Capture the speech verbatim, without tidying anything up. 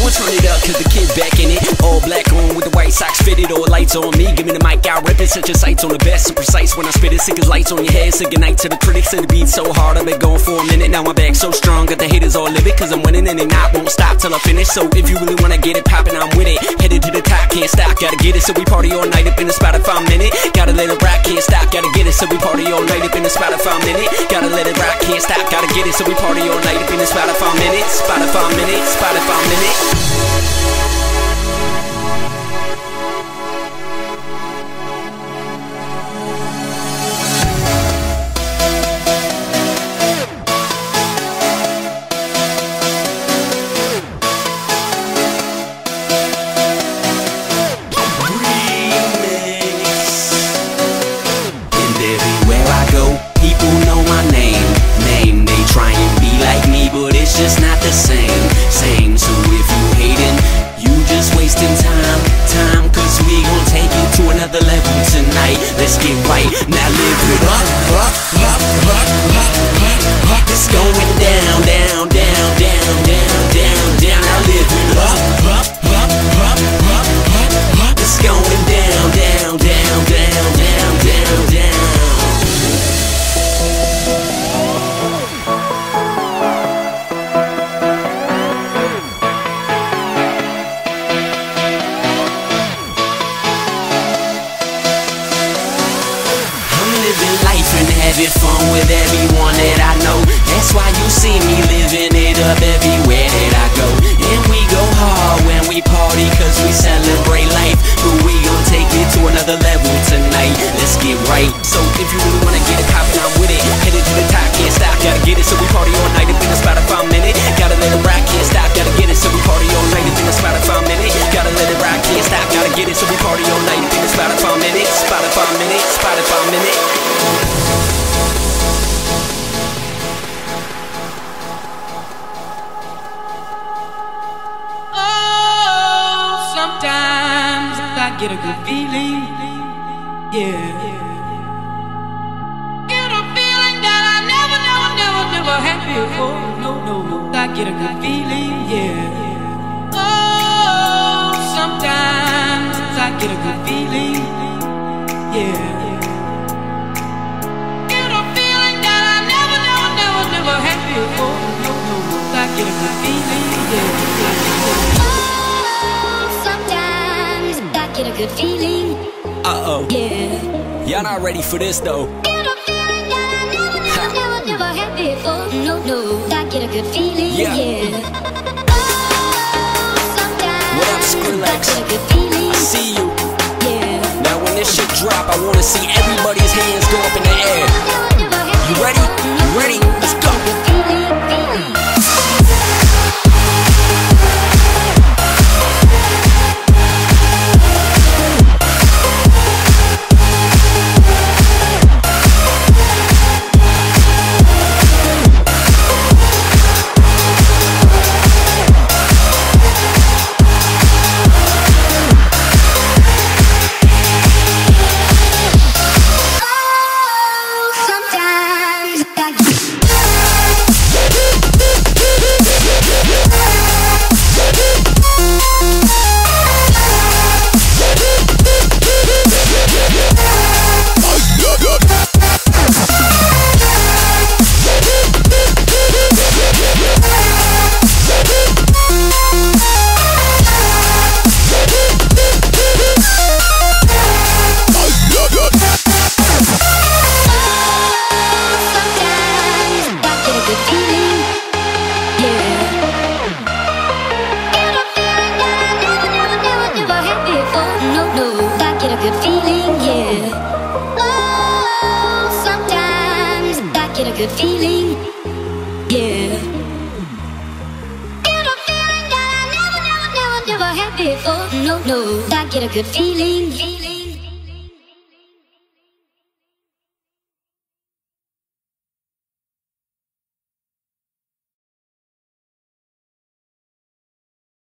Someone turn it up, cause the kid's back in it. All black on with the white socks fitted, all lights on me. Give me the mic, I'll rip it, set your sights on the best. So precise when I spit it, sick as lights on your head. Say goodnight to the critics, say the beat so hard I've been going for a minute. Now my back so strong, got the haters all livid, cause I'm winning and they not won't stop till I finish. So if you really wanna get it poppin', I'm with it. Headed to the top, can't stop, gotta get it. So we party all night up in the spot if I'm in it. Gotta let it rock, can't stop, gotta get it. So we party all night up in the spot if I'm in it. Gotta let it rock, can't stop, gotta get it. So we party all night up in the spot if I'm in it. Spot if I'm in it, spot if I'm in it. Just not the same, same. So if you hating, you just wasting time, time. Cause we gon' take it to another level tonight. Let's get right, now live it up, up, up, up, up, up, up. It's going down, down, down, down, down, down, down. Now live it up, up, up, up, up, up, up. It's going down, down, down, down, down, down, down. Living life and having fun with everyone that I know. That's why you see me living it up everywhere that I go. And we go hard when we party, cause we celebrate life. But we gon' take it to another level tonight. Let's get right. So if you really wanna get it poppin', I'm with it. Headed to the top, can't stop, gotta get it. So we party all night up in the spot if I'm in it. Gotta let it rock, can't stop, gotta get it. So we party all night up in the spot if I'm in it. Gotta let it rock, can't stop, gotta get it. So we party all night up in the spot if I'm in it. Spot if I'm in it, spot if I'm in it. Oh, sometimes I get a good feeling, yeah. Get a feeling that I never, never, never, never had before. No, no, no, I get a good feeling, yeah. Oh, sometimes I get a good feeling, yeah. Get a good feeling, yeah. Oh, sometimes I get a good feeling. Uh-oh. Yeah. Y'all not ready for this though. Get a feeling that I never, never, never, never had before. No, no, I get a good feeling, yeah. yeah. Oh, sometimes what up, Skrillex? I get a good feeling. I see you. Yeah. Now when this shit drop, I wanna see everybody's hands go up in the air. You ready? You ready? Let's go. Good feeling, yeah. Get a feeling that I never, never, never, never had before. No, no, I get a good feeling.